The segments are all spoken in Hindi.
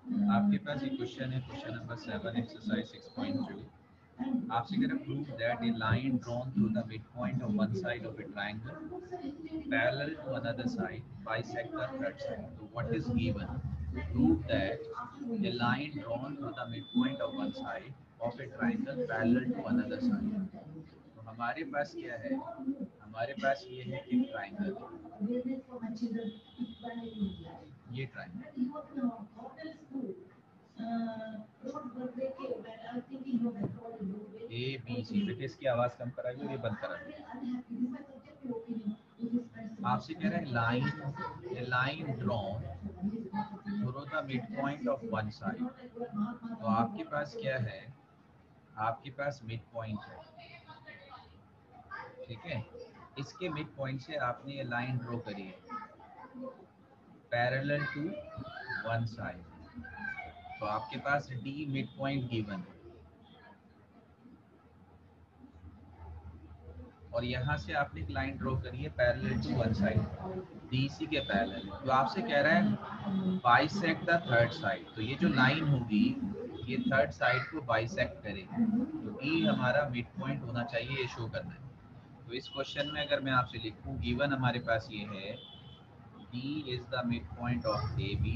आपके पास ये क्वेश्चन है, क्वेश्चन नंबर 7, एक्सरसाइज 6.2। आपसे कह रहा है prove that a line drawn through the mid point of one side of a triangle parallel to another side bisect the third side. तो what is given? Prove that a line drawn through the mid point of one side of a triangle parallel to another side. तो हमारे पास क्या है? हमारे पास ये है एक ट्रायंगल, ये ट्रायंगल ए बी सी। बेटे इसकी आवाज कम कराइए और ये बंद कराइए। आपसे कह रहा है line, a line drawn through the mid point of one side. तो आपके पास क्या है? आपके पास मिड पॉइंट है, ठीक है। इसके मिड पॉइंट से आपने ये लाइन ड्रॉ करी है पैरेलल टू वन साइड। तो आपके पास डी मिड पॉइंट गिवन है और यहाँ से आपने एक लाइन ड्रॉ करी है parallel to one side, DC के पैरेलल। तो आपसे कह रहा है बाइसेक्ट द थर्ड साइड। तो ये जो लाइन होगी ये थर्ड साइड को बाइसेक्ट करेगी। तो ई हमारा मिड पॉइंट होना चाहिए, ये शो करना है। तो इस क्वेश्चन में अगर मैं आपसे लिखूं, गिवन हमारे पास ये है D is the midpoint of AB,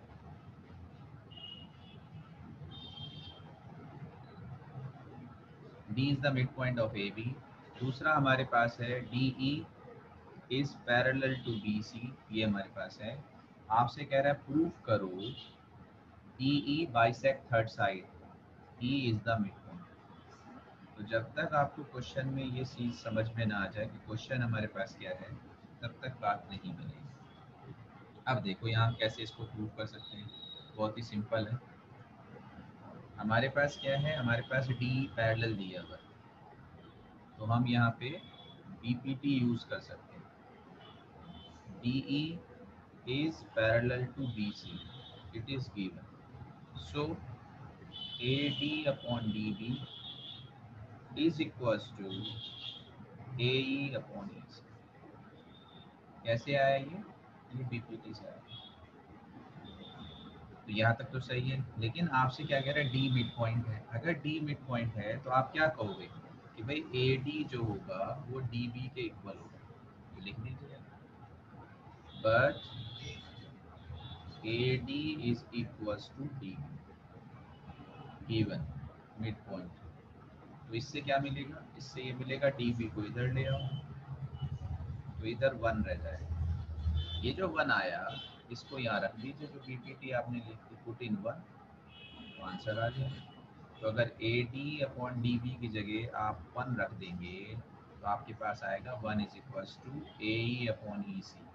D is the midpoint of AB। दूसरा हमारे पास है DE is parallel to BC, ये हमारे पास है। आपसे कह रहा है प्रूव करो EE bisect third side, E is the midpoint। तो जब तक आपको क्वेश्चन में ये चीज़ समझ में ना आ जाए कि क्वेश्चन हमारे पास क्या है, तब तक बात नहीं बनेगी। अब देखो यहाँ कैसे इसको प्रूव कर सकते हैं, बहुत ही सिंपल है। हमारे पास क्या है? हमारे पास D पैरेलल दिया हुआ है, तो हम यहाँ पे BPT यूज कर सकते हैं। DE is parallel to BC, it is given, so AD upon DB is equals to AE upon EC। कैसे आया ये BPT से आया। तो यहाँ तक तो सही है, लेकिन आपसे क्या कह रहा है? D मिड पॉइंट है। अगर D मिड पॉइंट है तो आप क्या कहोगे कि भाई AD जो होगा वो DB के इक्वल होगा, तो लिख लीजिए। But AD is equals to DB, given mid point. तो इससे क्या मिलेगा? इससे ये मिलेगा DB को इधर ले आओ तो इधर 1 रह जाएगा। ये जो 1 आया इसको यहाँ रख दीजिए, जो BPT आपने लिख दी पुट इन 1, तो आंसर आ जाएगा। तो अगर AD अपॉन DB की जगह आप 1 रख देंगे तो आपके पास आएगा 1 is equals to AE upon EC।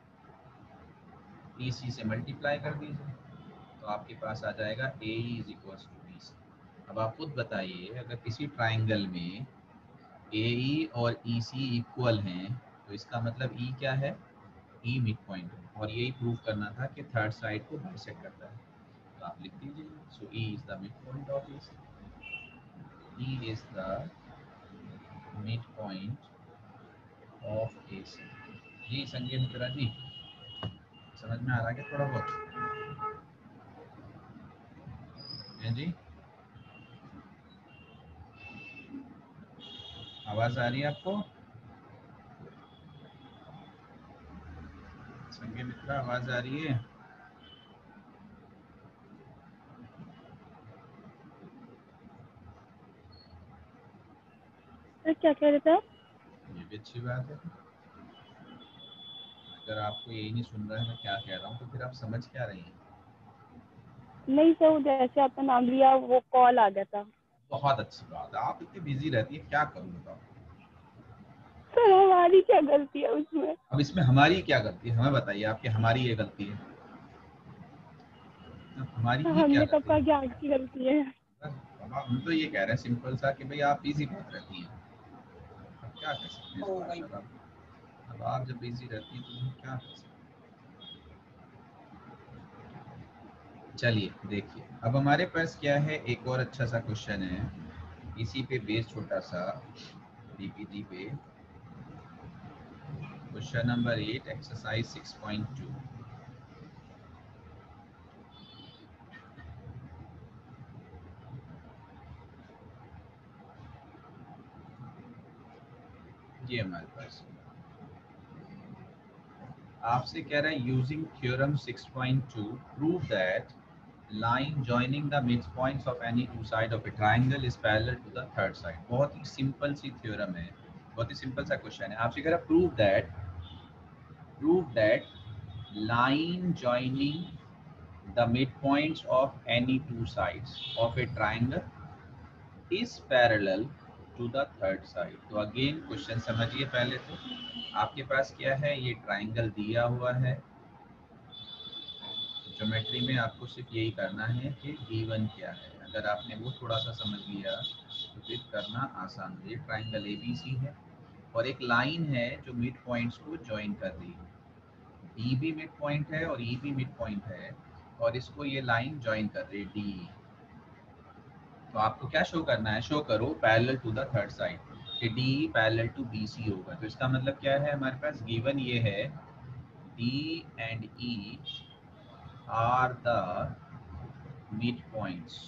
EC से मल्टीप्लाई कर दीजिए तो आपके पास आ जाएगा AE is equals to BC। अब आप खुद बताइए, अगर किसी ट्राइंगल में AE और EC इक्वल हैं तो इसका मतलब E क्या है? E मिड पॉइंट है, और यही प्रूव करना था कि थर्ड साइड को बाइसेक्ट करता है। तो आप लिख दीजिए, so E is the mid point of AC। E is the mid point of AC। जी संजय मित्रा जी, समझ में आ रहा है क्या थोड़ा बहुत? है जी, आवाज़ आ रही है आपको? संजय मित्रा आवाज़ आ रही है? क्या कह रहे थे आप? ये भी अच्छी बात है। अगर आपको यही नहीं सुन रहा है मैं क्या कह रहा हूँ तो फिर आप समझ क्या रही हैं? नहीं सर, जैसे आपका नाम लिया वो कॉल आ गया था। बहुत अच्छी बात है, आप इतनी बिजी रहती है, क्या करूँ बताओ। सर हमारी क्या गलती है उसमें? अब इसमें हमारी क्या गलती है, हमें बताइए आपकी हमारी ये गलती है? हमारी सर ही क्या हमने कब गलती कहा है? कि आपकी गलती है? बस, अब हम तो ये कह रहे हैं सिंपल सा कि भाई आप बिजी बहुत रहती हैं। अब क्या कर सकते हैं इस बात पर? अब आप जब बिजी रहती हैं तो हम क्या कर सकते हैं। चलिए देखिए, अब हमारे पास क्या है, एक और अच्छा सा क्वेश्चन है, इसी पे बेस छोटा सा BPT पे। Question number 8 exercise 6.2। ये हमारे पास आपसे कह रहा है using theorem 6.2 prove that line joining the midpoints of any two sides of a triangle is parallel to the third side। बहुत ही सिंपल सी थ्योरम है, बहुत ही सिंपल सा क्वेश्चन है। आपसे कह रहा prove that line joining the midpoints of any two sides of a triangle is parallel to the third side। तो अगेन क्वेश्चन समझिए पहले तो आपके पास क्या है, ये ट्राइंगल दिया हुआ है। ज्योमेट्री में आपको सिर्फ यही करना है कि गिवन क्या है, अगर आपने वो थोड़ा सा समझ लिया तो फिर करना आसान है। ये ट्राइंगल ABC है और एक लाइन है जो मिड पॉइंट्स को ज्वाइन कर रही है। डी भी मिड पॉइंट है और ई भी मिड पॉइंट है और इसको ये लाइन ज्वाइन कर रही है डी। तो आपको क्या शो करना है, शो करो parallel to the third side कि डी पैरेलल टू BC होगा। तो इसका मतलब क्या है, हमारे पास गिवन ये है D and E are the midpoints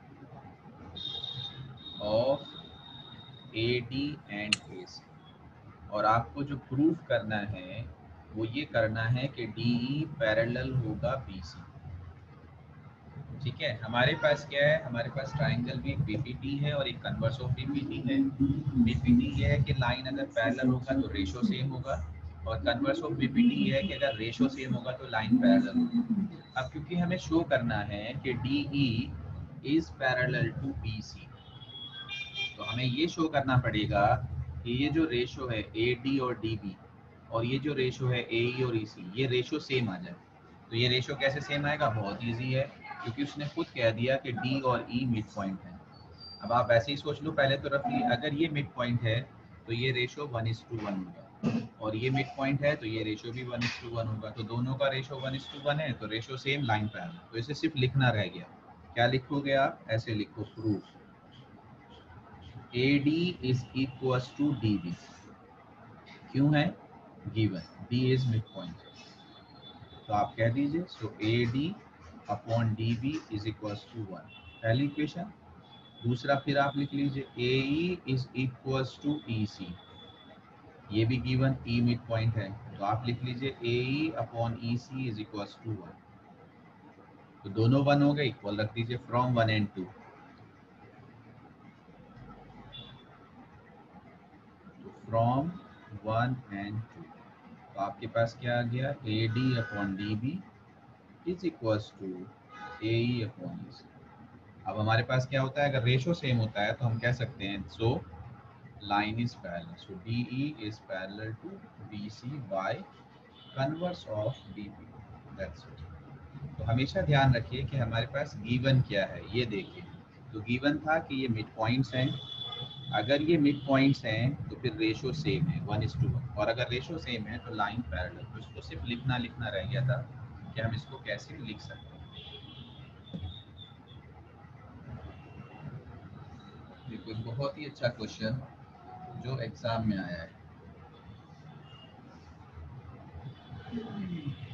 of AD and AC और आपको जो प्रूफ करना है वो ये करना है कि DE पैरेलल होगा BC। ठीक है, हमारे पास क्या है, हमारे पास ट्राइंगल भी एक PPT है और एक कन्वर्स ऑफ PPT है। PPT ये है कि लाइन अगर पैरेलल होगा तो रेशो सेम होगा और कन्वर्स ऑफ PPT ये है कि अगर रेशो सेम होगा तो लाइन पैरेलल होगा। अब क्योंकि हमें शो करना है कि DE is parallel to BC, तो हमें ये शो करना पड़ेगा कि ये जो रेशो है AD और DB और ये जो रेशो है AE और EC, ये रेशो सेम आ जाए। तो ये रेशो कैसे सेम आएगा, बहुत इजी है, क्योंकि उसने खुद कह दिया कि D और E मिड पॉइंट है। अब आप ऐसे ही सोच लो पहले तो रफली, अगर ये मिड पॉइंट है तो ये रेशो 1:1 होगा और ये मिड पॉइंट है तो ये रेशो भी 1:1 होगा। तो दोनों का रेशो 1:1 है तो रेशो सेम, लाइन पैरेलल। तो इसे सिर्फ लिखना रह गया। क्या लिखोगे आप, ऐसे लिखो proof AD is equals to DB। क्यों है, given D is mid point. तो आप कह दीजिए so AD upon DB is equals to 1, पहली इक्वेशन। दूसरा फिर आप लिख लीजिए AE is equals to EC, ये भी गिवन E मिड पॉइंट है, तो आप लिख लीजिए AE upon EC is equals to 1। तो दोनों 1 हो गए, इक्वल रख दीजिए फ्रॉम 1 and 2। तो फ्रॉम 1 and 2 तो आपके पास क्या आ गया, AD upon DB is equals to AE upon EC। अब हमारे पास क्या होता है, अगर रेशो सेम होता है तो हम कह सकते हैं so line is parallel, so DE is parallel to BC by converse of DB, that's it. तो हमेशा ध्यान रखिए कि हमारे पास गिवन क्या है, ये देखिए। तो गिवन था कि ये मिड पॉइंट्स हैं, अगर ये मिड पॉइंट्स हैं तो फिर रेशो सेम है 1:1 और अगर रेशो सेम है तो लाइन पैरेलल। तो इसको सिर्फ लिखना रह गया था कि हम इसको कैसे लिख सकते हैं। ये कोई बहुत ही अच्छा क्वेश्चन जो एग्जाम में आया है।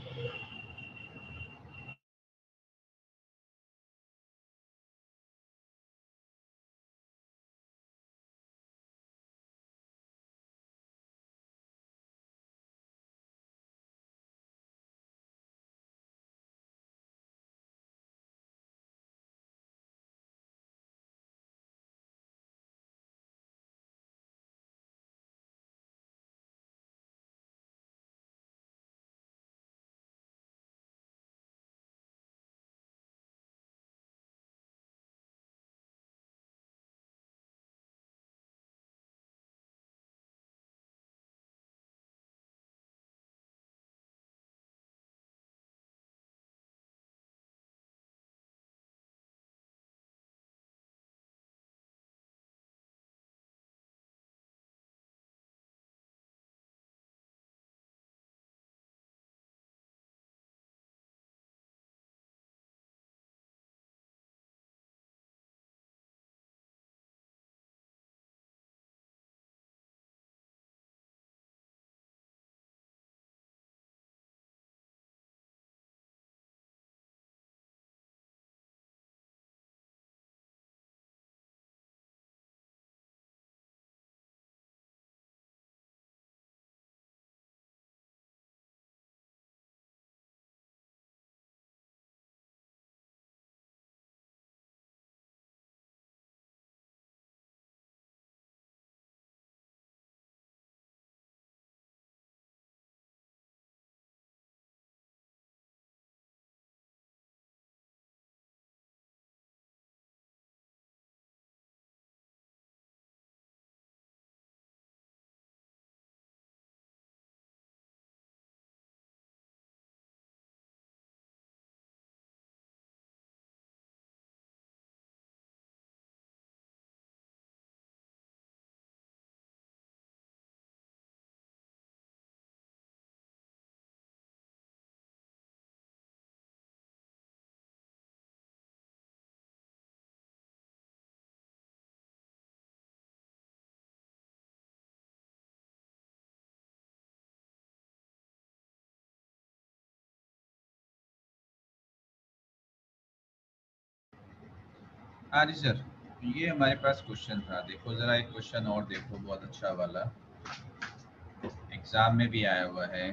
आदि सर, ये हमारे पास क्वेश्चन था, देखो जरा एक क्वेश्चन और देखो, बहुत अच्छा वाला, एग्जाम में भी आया हुआ है।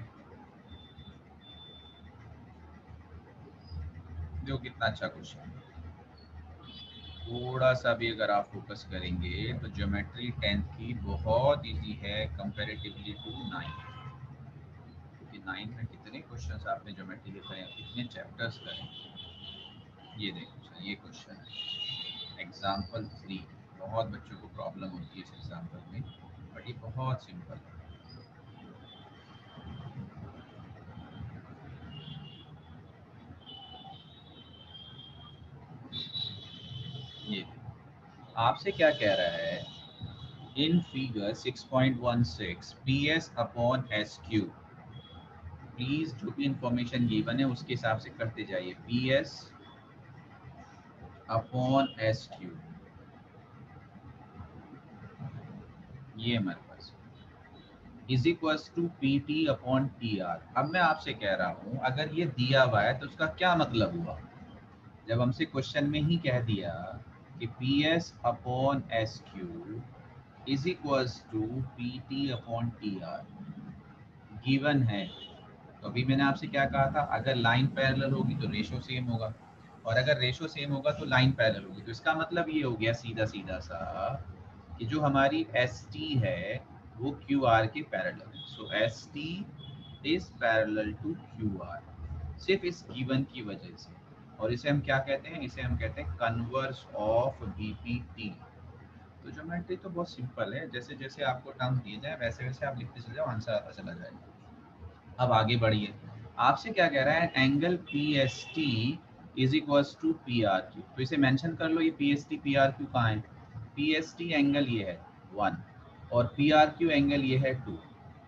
देखो कितना अच्छा क्वेश्चन है। थोड़ा सा भी अगर आप फोकस करेंगे तो ज्योमेट्री 10th की बहुत इजी है कंपैरेटिवली टू 9th, क्योंकि 9th में कितने क्वेश्चंस आपने ज्योमेट्री के करे हैं, कितने चैप्टर्स करे। ये देखो सर, ये क्वेश्चन है एग्जाम्पल 3। बहुत बच्चों को प्रॉब्लम होती है इस एग्जाम्पल में, बट ये बहुत सिंपल है। ये आपसे क्या कह रहा है, in figure 6.16 PS upon SQ, please जो भी इंफॉर्मेशन गिवन है उसके हिसाब से करते जाइए। PS अपॉन SQ, ये हमारे पास is equal to PT upon TR। अब मैं आपसे कह रहा हूं अगर ये दिया हुआ है तो उसका क्या मतलब हुआ, जब हमसे क्वेश्चन में ही कह दिया कि PS upon SQ is equal to PT upon TR given है, तो अभी मैंने आपसे क्या कहा था, अगर लाइन पैरेलल होगी तो रेशो सेम होगा, और अगर रेशो सेम होगा तो लाइन पैरेलल होगी। तो इसका मतलब ये हो गया सीधा सीधा सा कि जो हमारी ST है वो QR के पैरेलल है। So ST is parallel to QR, सिर्फ इस गिवन की वजह से। और इसे हम क्या कहते हैं, इसे हम कहते हैं कन्वर्स ऑफ BPT। तो ज्योमेट्री तो बहुत सिंपल है, जैसे जैसे आपको टर्म दिए जाए वैसे वैसे आप लिखते चले जाओ, आंसर आता चला जाएगा। अब आगे बढ़िए, आपसे क्या कह रहा है, angle PST is equal to PRQ। तो इसे मेंशन कर लो, ये PST PRQ कहाँ है। PST एंगल ये है 1 और PRQ एंगल ये है 2।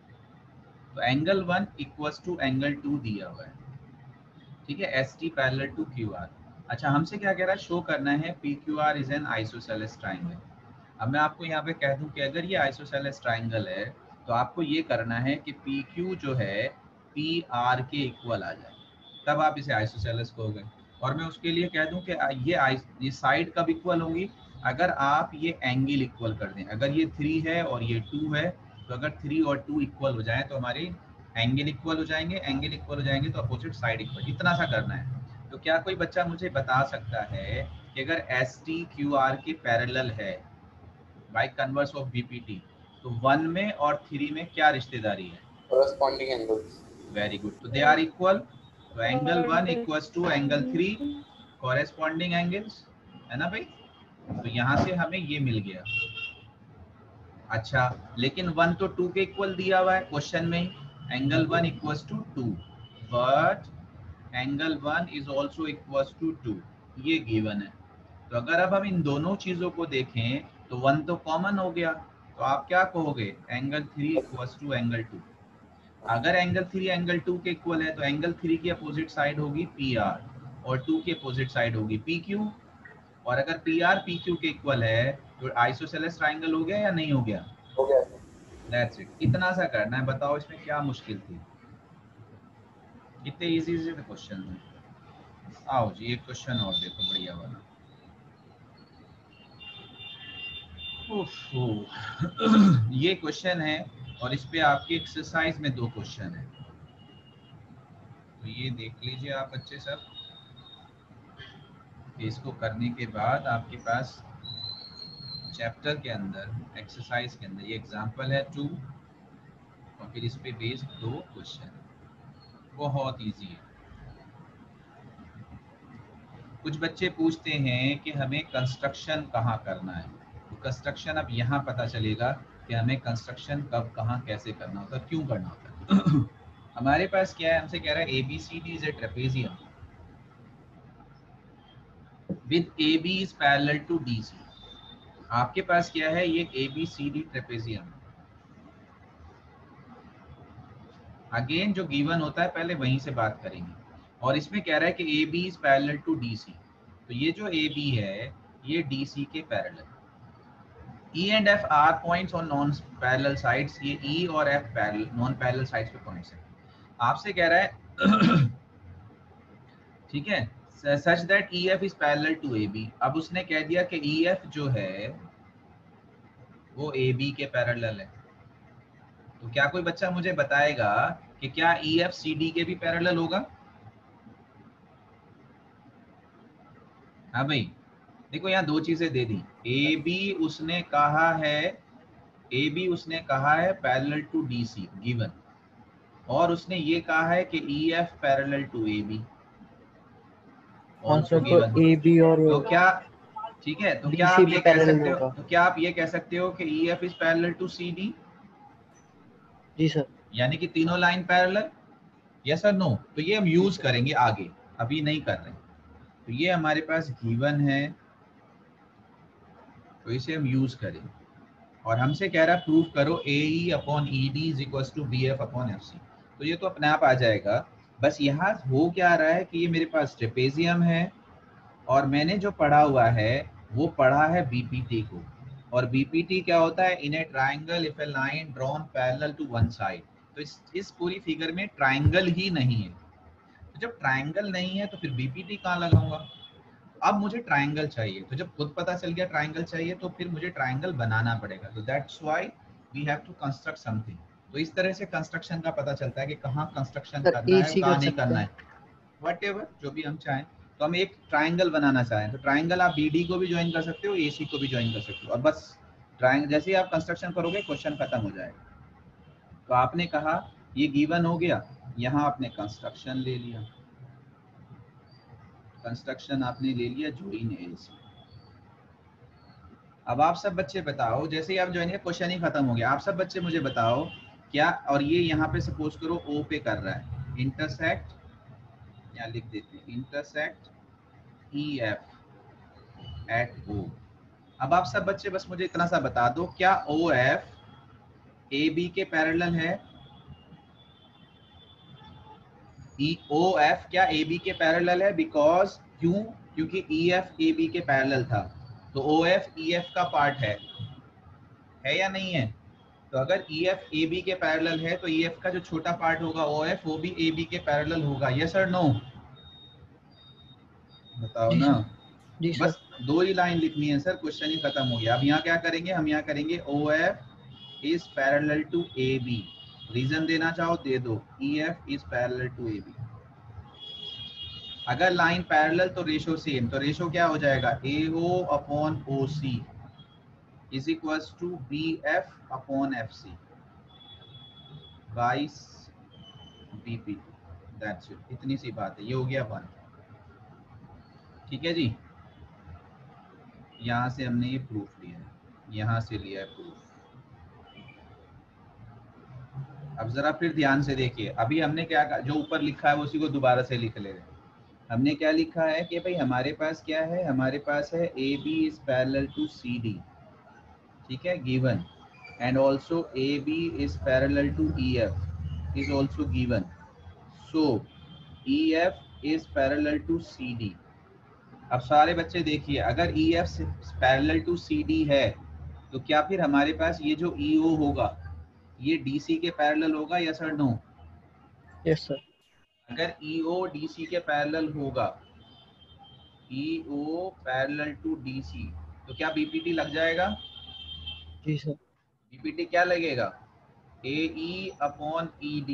तो एंगल 1 इक्वल टू एंगल 2 दिया हुआ है, ठीक है, ST पैरेलल टू QR। अच्छा, हमसे क्या कह रहा है, शो करना है PQR is an isosceles triangle. अब मैं आपको यहाँ पे कह दूं कि अगर ये आइसोसेलेस ट्राइंगल है तो आपको ये करना है कि PQ जो है PR के इक्वल आ जाए, तब आप इसे आइसोसेलेस कहोगे। और मैं उसके लिए कह दूं कि ये साइड कब इक्वल होंगी, अगर आप ये एंगल इक्वल कर दें। अगर ये 3 है और ये 2 है, तो अगर 3 और 2 इक्वल हो जाए तो हमारे एंगल इक्वल हो जाएंगे, एंगल इक्वल हो जाएंगे तो अपोजिट साइड इक्वल, इतना सा करना है। तो क्या कोई बच्चा मुझे बता सकता है कि अगर ST QR के पैरेलल है बाय कन्वर्स ऑफ BPT, तो 1 में और 3 में क्या रिश्तेदारी है, corresponding angles. वेरी गुड, तो दे आर इक्वल। तो angle 1 equals to angle 3 corresponding angles, है ना भाई। तो यहाँ से हमें ये मिल गया। अच्छा, लेकिन 1 तो 2 के इक्वल दिया हुआ है क्वेश्चन में ही, angle 1 equals to 2, but angle 1 is also equals to 2, ये गिवन है। तो अगर अब हम इन दोनों चीजों को देखें तो 1 तो कॉमन हो गया, तो आप क्या कहोगे, एंगल 3 इक्वल्स टू एंगल 2। अगर एंगल 3 एंगल 2 के इक्वल है तो एंगल 3 की अपोजिट साइड होगी PR और 2 की अपोजिट साइड होगी PQ। और अगर PR PQ के इक्वल है तो आइसोसेलेस ट्राइंगल हो गया या नहीं हो गया। हो गया। दैट्स इट, इतना सा करना है। बताओ इसमें क्या मुश्किल थी, कितने इजी इजी क्वेश्चन हैं। आओ जी एक क्वेश्चन और देखो, बढ़िया वाला। ये क्वेश्चन है और इस पे आपकी एक्सरसाइज में 2 क्वेश्चन है, तो ये देख लीजिए आप बच्चे सब। इसको करने के बाद आपके पास चैप्टर के अंदर एक्सरसाइज के अंदर ये एग्जांपल है 2 और फिर इस पे बेस्ड 2 क्वेश्चन, बहुत इजी है। कुछ बच्चे पूछते हैं कि हमें कंस्ट्रक्शन कहाँ करना है, तो कंस्ट्रक्शन अब यहाँ पता चलेगा कि हमें कंस्ट्रक्शन कब कहाँ कैसे करना होता है, क्यों करना होता है। हमारे पास क्या है, हमसे कह रहा है ABCD is a trapezium with AB is parallel to DC। आपके पास क्या है, ये ABCD ट्रेपेजियम। अगेन जो गिवन होता है पहले वहीं से बात करेंगे, और इसमें कह रहा है कि AB is parallel to DC। तो ये जो AB है ये DC के पैरेलल। E and F are points on non parallel sides, ये E और F parallel non parallel sides पे पॉइंट्स हैं। आपसे कह रहा है ठीक है, such that EF is parallel to AB। अब उसने कह दिया कि EF जो है वो AB के पैरेलल है, तो क्या कोई बच्चा मुझे बताएगा कि क्या EF CD के भी पैरेलल होगा? हाँ भाई, देखो यहाँ दो चीजें दे दी। ए बी उसने कहा है पैरेलल टू DC गिवन, और उसने ये कहा है कि EF पैरेलल टू AB हाँ ऑल्सो सर, तो गिवन। ए बी और तो क्या ठीक है, तो डी क्या से आप भी ये कह पैरेलल सकते हो, होगा। तो क्या आप ये कह सकते हो कि EF is parallel to CD, जी सर। यानी कि तीनों लाइन पैरेलल? यस और नो? तो ये हम यूज करेंगे आगे, अभी नहीं कर रहे। तो ये हमारे पास गिवन है, तो इसे हम यूज करेंगे। और हमसे कह रहा है प्रूव करो AE upon ED is equal to BF upon FC। तो ये तो अपने आप आ जाएगा। बस यहाँ हो क्या रहा है कि ये मेरे पास ट्रेपेजियम है, और मैंने जो पढ़ा हुआ है वो पढ़ा है BPT को। और BPT क्या होता है? In a triangle if a line drawn parallel to one side. तो इस पूरी फिगर में ट्राइंगल ही नहीं है। तो जब ट्राइंगल नहीं है तो फिर BPT कहाँ लगाऊंगा? अब मुझे ट्राइंगल चाहिए, तो जब खुद पता चल गया ट्राइंगल चाहिए तो फिर मुझे ट्राइंगल बनाना पड़ेगा। तो that's why we have to construct something. तो इस तरह से कंस्ट्रक्शन का पता चलता है कि कहाँ कंस्ट्रक्शन सर करना है, AC कहाँ कर नहीं सकते करना हैं। है, व्हाटएवर जो भी हम चाहें। तो हम एक ट्राइंगल बनाना चाहें तो ट्राइंगल आप BD को भी ज्वाइन कर सकते हो, AC को भी ज्वाइन कर सकते हो, और बस ट्राइंगल जैसे ही आप कंस्ट्रक्शन करोगे क्वेश्चन खत्म हो जाएगा। तो आपने कहा ये गिवन हो गया, यहाँ आपने कंस्ट्रक्शन ले लिया, कंस्ट्रक्शन आपने ले लिया ज्वाइन है इसमें। अब आप सब बच्चे बताओ, जैसे ही आप ज्वाइन किया क्वेश्चन ही खत्म हो गया। आप सब बच्चे मुझे बताओ क्या, और ये यहाँ पे सपोज करो O पे कर रहा है, इंटरसेक्ट, यहाँ लिख देते हैं इंटरसेक्ट EF एट O। अब आप सब बच्चे बस मुझे इतना सा बता दो, क्या OF AB के पैरेलल है? OF क्या AB के पैरेलल है? बिकॉज क्यों? क्योंकि EF AB के पैरेलल था, तो OF EF का पार्ट है या नहीं है? तो अगर EF AB के पैरेलल है तो EF का जो छोटा पार्ट होगा OF वो भी AB के पैरेलल होगा। यस और नो? बताओ जी ना। सर। जी सर। बस दो ही लाइन लिखनी है सर, क्वेश्चन ही खत्म हो गया। अब यहाँ क्या करेंगे, हम यहाँ करेंगे OF is parallel to AB। Reason देना चाहो दे दो, EF is parallel to AB। अगर लाइन पैरेलल तो रेशो सेम, तो रेशो क्या हो जाएगा? AO upon OC is equal to BF upon FC by BPT। That's it, इतनी सी बात है। ये हो गया 1। ठीक है जी, यहाँ से हमने ये प्रूफ लिया है, यहाँ से लिया है प्रूफ। अब जरा फिर ध्यान से देखिए, अभी हमने क्या कहा, जो ऊपर लिखा है उसी को दोबारा से लिख ले रहे हैं। हमने क्या लिखा है कि भाई हमारे पास क्या है, हमारे पास है AB is parallel to CD, ठीक है, given, and also AB is parallel to EF is also given, so EF is parallel to CD। अब सारे बच्चे देखिए, अगर EF पैरेलल टू CD है तो क्या फिर हमारे पास ये जो EO होगा ये DC के पैरेलल होगा? यस और नो? Yes sir. अगर EO DC के पैरेलल होगा, EO पैरेलल टू DC, तो क्या BPT लग जाएगा? जी सर। BPT क्या लगेगा? AE upon ED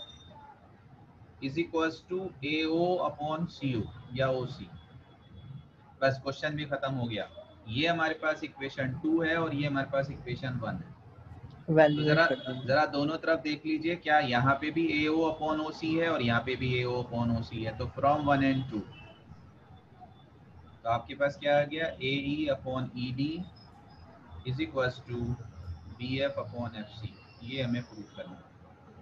is equals to AO upon CO या OC। बस क्वेश्चन भी खत्म हो गया। ये हमारे पास इक्वेशन 2 है और ये हमारे पास इक्वेशन 1 है। तो वैल्यूएट कर देंगे। जरा दोनों तरफ देख लीजिए, क्या यहाँ पे भी AO अपॉन OC है और यहाँ पे भी AO अपॉन OC है। तो फ्रॉम 1 and 2 तो आपके पास क्या आ गया? AE upon ED is equal to BF upon FC। ये हमें प्रूव करना है।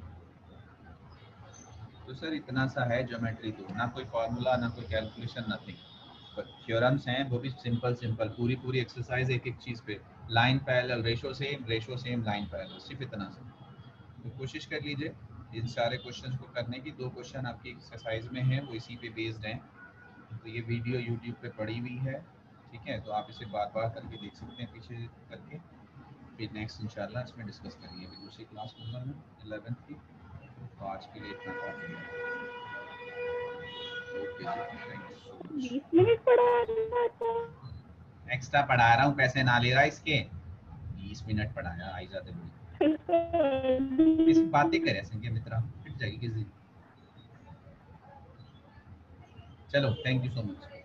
तो सर इतना सा है ज्योमेट्री 2, ना कोई फार्मूला ना कोई कैलकुलेशन, नथिंग। थ्योरम्स हैं वो भी सिंपल सिंपल, पूरी पूरी एक्सरसाइज एक एक चीज़ पे, line parallel, ratio same line parallel, सिर्फ इतना सा। तो कोशिश कर लीजिए इन सारे क्वेश्चंस को करने की। 2 क्वेश्चन आपकी एक्सरसाइज में हैं, वो इसी पे बेस्ड हैं। तो ये वीडियो यूट्यूब पे पड़ी हुई है, ठीक है, तो आप इसे बार बार करके देख सकते हैं पीछे करके। फिर नेक्स्ट इंशाल्लाह इसमें डिस्कस करेंगे। अभी दूसरी क्लास लूँगा मैं 11th की। तो आज के लिए इतना काफ़ी है। Okay thank you so much. 20 minute पढ़ाना था। एक्स्ट्रा पढ़ा रहा हूँ, पैसे ना ले रहा इसके। 20 मिनट पढ़ाया, आई जाते बड़ी इस बातें करे संख्या मित्रा फिट जाएगी किसी। चलो थैंक यू सो मच।